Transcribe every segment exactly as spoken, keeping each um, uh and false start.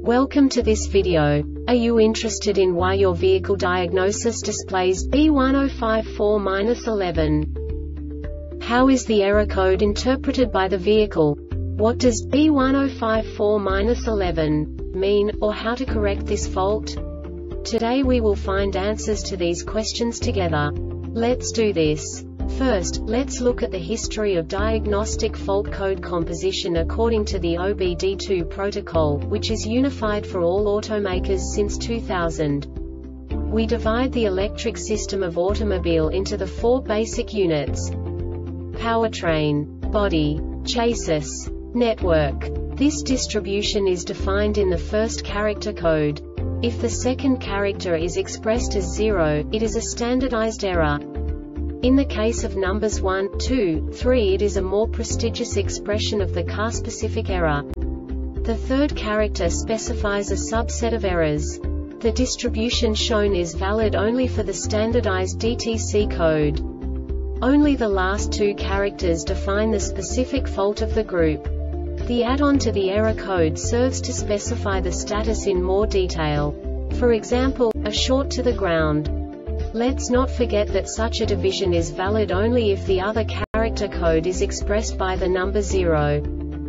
Welcome to this video. Are you interested in why your vehicle diagnosis displays B one zero five four dash eleven? How is the error code interpreted by the vehicle? What does B one zero five four dash eleven mean, or how to correct this fault? Today we will find answers to these questions together. Let's do this. First, let's look at the history of diagnostic fault code composition according to the O B D two protocol, which is unified for all automakers since two thousand. We divide the electric system of automobile into the four basic units: powertrain, body, chassis, network. This distribution is defined in the first character code. If the second character is expressed as zero, it is a standardized error. In the case of numbers one, two, three, it is a more prestigious expression of the car-specific error. The third character specifies a subset of errors. The distribution shown is valid only for the standardized D T C code. Only the last two characters define the specific fault of the group. The add-on to the error code serves to specify the status in more detail. For example, a short to the ground. Let's not forget that such a division is valid only if the other character code is expressed by the number zero.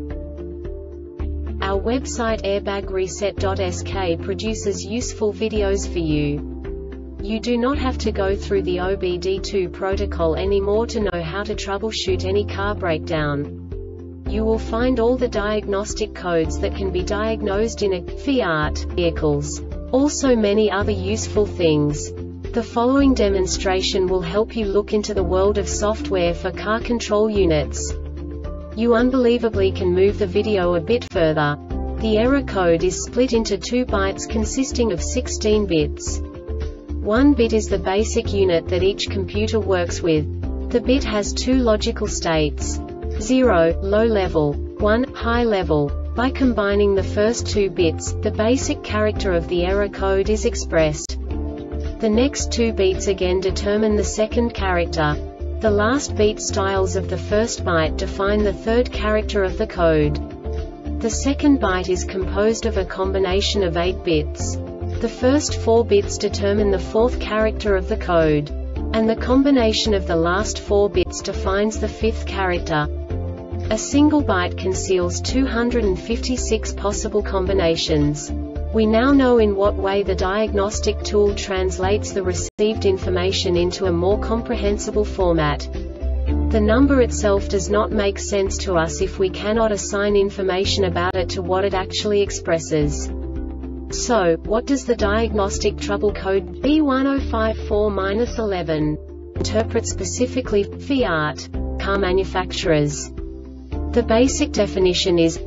Our website airbag reset dot S K produces useful videos for you. You do not have to go through the O B D two protocol anymore to know how to troubleshoot any car breakdown. You will find all the diagnostic codes that can be diagnosed in a Fiat vehicles. Also many other useful things. The following demonstration will help you look into the world of software for car control units. You unbelievably can move the video a bit further. The error code is split into two bytes consisting of sixteen bits. One bit is the basic unit that each computer works with. The bit has two logical states: zero, low level, one, high level. By combining the first two bits, the basic character of the error code is expressed. The next two beats again determine the second character. The last beat styles of the first byte define the third character of the code. The second byte is composed of a combination of eight bits. The first four bits determine the fourth character of the code. And the combination of the last four bits defines the fifth character. A single byte conceals two hundred fifty-six possible combinations. We now know in what way the diagnostic tool translates the received information into a more comprehensible format. The number itself does not make sense to us if we cannot assign information about it to what it actually expresses. So, what does the diagnostic trouble code B one zero five four dash eleven interpret specifically for Fiat car manufacturers? The basic definition is: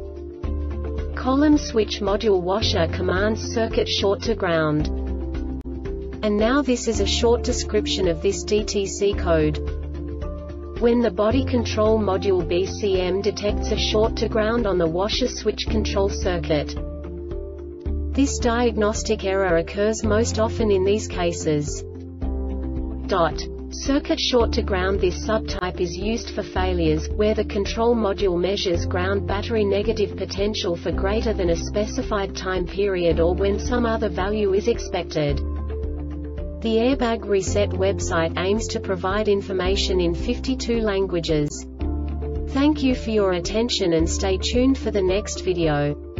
column switch module washer commands circuit short to ground. And now this is a short description of this D T C code. When the body control module B C M detects a short to ground on the washer switch control circuit. This diagnostic error occurs most often in these cases. Dot. Circuit short to ground. This subtype is used for failures, where the control module measures ground battery negative potential for greater than a specified time period or when some other value is expected. The Airbag Reset website aims to provide information in fifty-two languages. Thank you for your attention and stay tuned for the next video.